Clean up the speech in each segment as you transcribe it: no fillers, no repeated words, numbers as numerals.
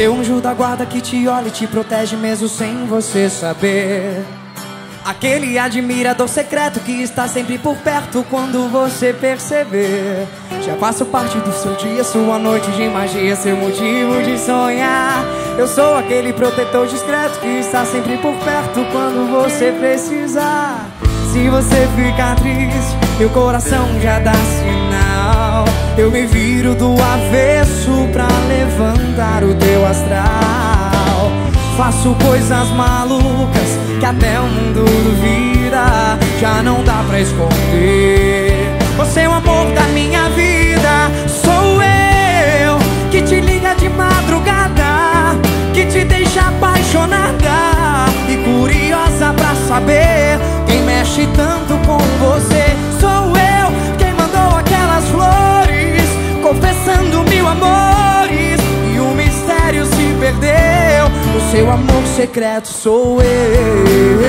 seu anjo da guarda que te olha e te protege mesmo sem você saber. Aquele admirador secreto que está sempre por perto quando você perceber. Já faço parte do seu dia, sua noite de magia, seu motivo de sonhar. Eu sou aquele protetor discreto que está sempre por perto quando você precisar. Se você ficar triste, meu coração já dá sinal. Eu me viro do avesso pra levantar o teu astral. Faço coisas malucas que até o mundo duvida, já não dá pra esconder. Você é o amor da minha vida, sou eu que te liga de madrugada, que te deixa apaixonada e curiosa pra saber quem mexe tanto com você. Sou eu quem mandou aquelas flores, confessando mil amores, e o mistério se perdeu. O seu amor secreto sou eu.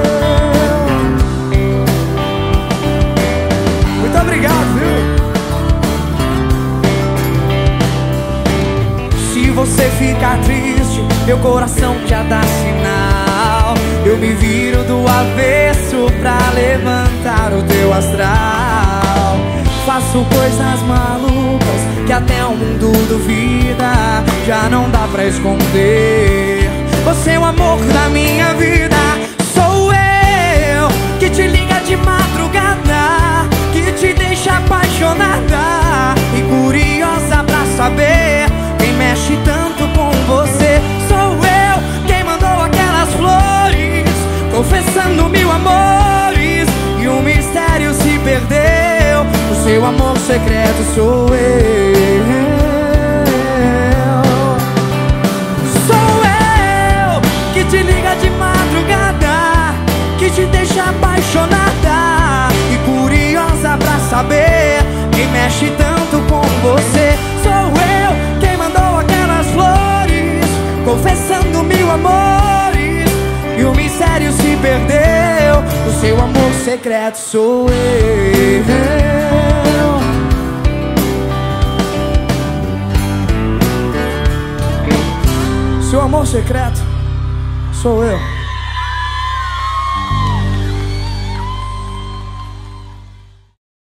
Muito obrigado, viu? Se você ficar triste, meu coração já dá sinal. Eu me viro do avesso pra levantar o teu astral. Faço coisas malucas que até o mundo duvida, já não dá pra esconder. Você é o amor da minha vida, sou eu que te liga de madrugada, que te deixa apaixonada e curiosa pra saber quem mexe tanto com você. Sou eu quem mandou aquelas flores, confessando mil amores, e o mistério se perdeu. O seu amor secreto sou eu. Sou eu que te liga de madrugada, que te deixa apaixonada e curiosa pra saber quem mexe tanto com você. Sou eu quem mandou aquelas flores, confessando mil amores, e o mistério se perdeu. O seu amor secreto sou eu. Seu amor secreto sou eu.